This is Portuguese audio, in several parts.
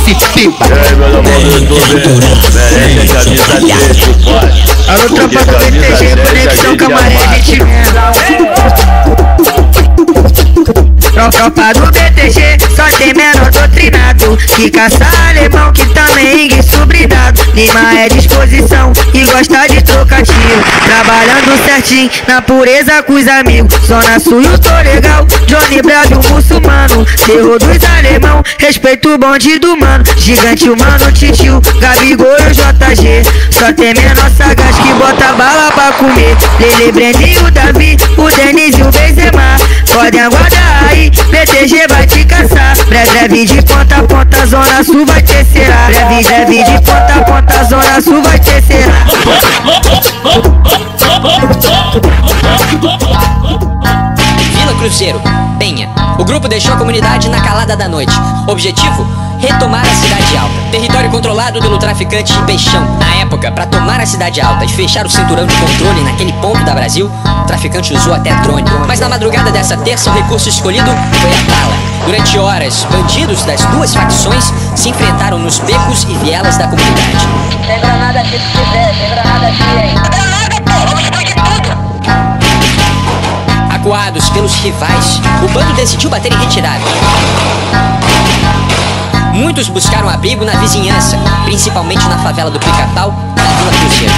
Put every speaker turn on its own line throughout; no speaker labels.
SP.
Meu amor do YouTube, merece a camisa 3 do pai.
Alô, tropa do BTG, conexão Camaré, gente Tropa do BTG, só tem menor doutrinado que caça alemão, que também subridado. Lima é disposição e gosta de trocativo, trabalhando certinho na pureza com os amigos. Zona Sul eu tô legal, Johnny Bravo muçulmano, terror dos alemão, respeito o bonde do mano. Gigante o mano, Titio, Gabigol e o JG, só tem menor sagaz que bota bala pra comer. Lele, Brendinho, o Davi, o Denis e o Benzema, podem aguardar aí, BTG vai te caçar. Breve de ponta a ponta, Zona Sul vai ter será. Breve de ponta a ponta, Zona Sul vai ter será.
Vila Cruzeiro, Penha. O grupo deixou a comunidade na calada da noite. Objetivo? Retomar a Cidade Alta, território controlado pelo traficante Peixão. Na época, para tomar a Cidade Alta e fechar o cinturão de controle naquele ponto da Brasil, o traficante usou até drone. Mas na madrugada dessa terça, o recurso escolhido foi a bala. Durante horas, bandidos das duas facções se enfrentaram nos becos e vielas da comunidade.
Tem granada aqui se quiser, tem granada aqui, hein? Granada, pô, vamos explodir tudo!
Acuados pelos rivais, o bando decidiu bater em retirada. Muitos buscaram abrigo na vizinhança, principalmente na favela do Pica-Pau, na Vila Cruzeiro.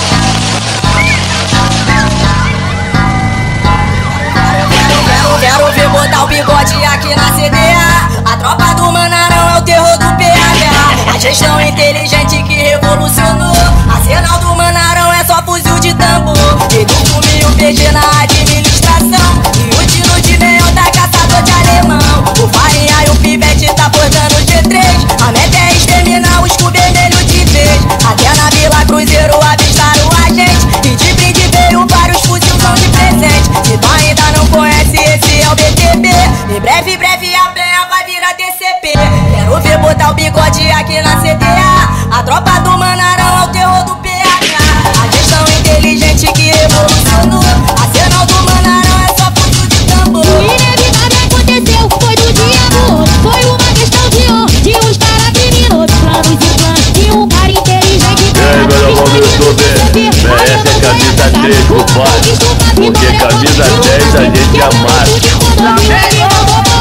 Quero ver botar o bigode aqui na CDA. A tropa do Manarão é o terror do PH. A gestão inteligente que revolucionou. Arsenal do Manarão é só fuzil de tambor. Educo o PG na administração. E o tiro de neon tá caçador de alemão. O Farinha e o Pivete tá portando G3. A meta é exterminar o escudo vermelho de vez. Até na Vila Cruzeiro avistaram a gente. E de brinde veio vários fuzilzão de presente. Se tu ainda não conhece, esse é o BTB. Em breve a Penha vai virar DCP. Quero ver botar o bigode aqui na CDA. A tropa do Manarão é o terror do PH. A gestão inteligente que revolucionou. Arsenal do Manarão é só fuzil de tambor.
O inevitável aconteceu, foi do dia do outro. Foi uma questão de honra, de uns caras criminosos. Planos e planos, e um cara inteligente.
Meu amor do YouTube, merece a camisa 3 do pai. Porque camisa 10 a gente amassa.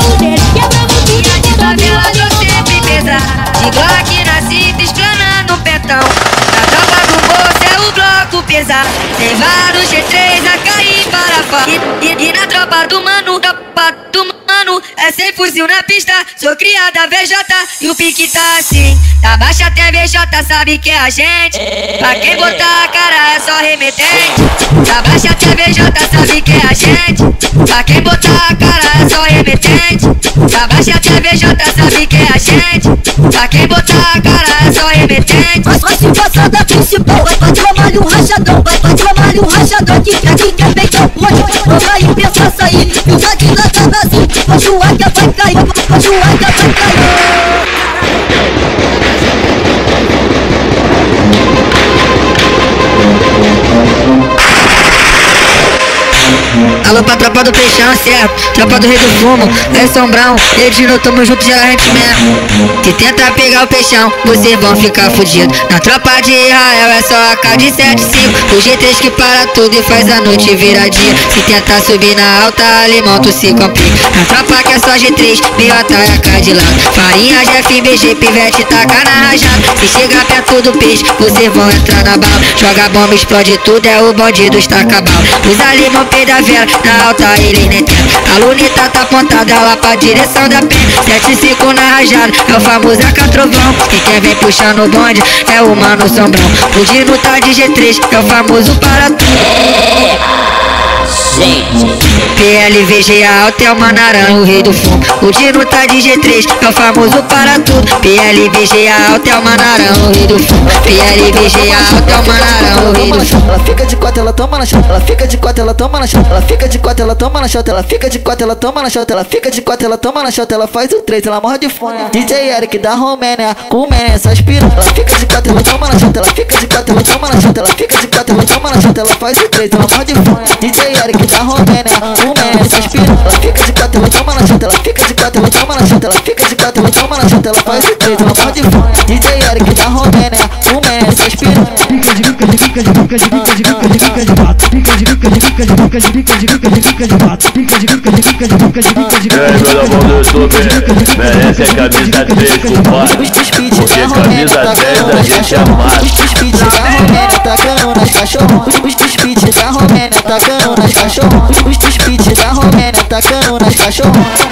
De Glock na cinta, explanando o pentão. Na tropa do bolso é o bloco pesado. Tem vários G3 a cair para fora. E na tropa do mano, é sem fuzil na pista. Sou criada VJ e o pique tá assim. Da baixa até VJ sabe que é a gente. Pra quem botar a cara é só remetente. Da baixa até VJ sabe que é a gente. Pra quem botar a cara é só remetente. Da baixa até VJ sabe que é a gente. Pra quem botar a cara é só remetente.
Mas vai se passar da principal. Vai trabalhar um rachadão. Vai trabalhar um rachadão. Que quer peitão. Vai e pensa sair. E o daqui lá tá vazio. A joaca vai cair. A joaca vai cair.
Alô pra tropa do Peixão, certo? Tropa do Rei do Fumo, é Sombrão. Edino, tamo junto, já a gente mesmo. Se tenta pegar o Peixão, vocês vão ficar fudidos. Na tropa de Israel é só AK de 75. O G3 que para tudo e faz a noite virar dia. Se tentar subir na alta, alemão tu se complica. Na tropa que é só G3, BJ é AK de lado. Farinha, Jeff, BG, Pivete, taca na rajada. Se chegar perto do peixe, vocês vão entrar na bala. Joga bomba, explode tudo, é o bonde do estaca-bala. Os alemão peida vela, na alta eles nem tem. A luneta tá apontada lá pra direção da pena. 7-5 na rajada, é o famoso AK-trovão. E quem vem puxando o bonde é o mano Sombrão. O Dino tá de G3, é o famoso para tudo. PLVG alto é o Manarão, o rei do fumo. O Dino tá de G3, é o famoso para tudo. PLVG alto é o Manarão, o rei do fumo. PLVG alto é o Manarão, o rei do fumo.
Ela fica de cota, ela toma na chota. Ela fica de cota, ela toma na chota. Ela fica de cota, ela toma na chota. Ela fica de cota, ela toma na chota. Ela fica de cota, ela toma na chota. Ela faz o 3, ela morre de fome. DJ Eric da Romênia, com o Mene, essas piras. Ela fica de cota, ela toma na chota. Ela fica de cota, ela toma na chota. Ela fica de cota, ela toma na chota. Ela faz o 3, ela morre de fome. DJ Eric da Romênia, com o Mene, essas piras. Ela fica de cota, ela toma na chota. Ela fica de cota, ela toma na chota. Ela fica de cota.
chota, ela toma na chota, ela faz o peito, ela morde fome. DJ Eric da Romênia, o Mené, essas piranha.
E aí, meu amor do YouTube, merece a camisa 3, compadre. Porque camisa 10 a gente amassa.
Os speed da Romênia tacando nas cachorros. Os speed da Romênia tacando nas cachorros. Os speed da Romênia tacando nas cachorros.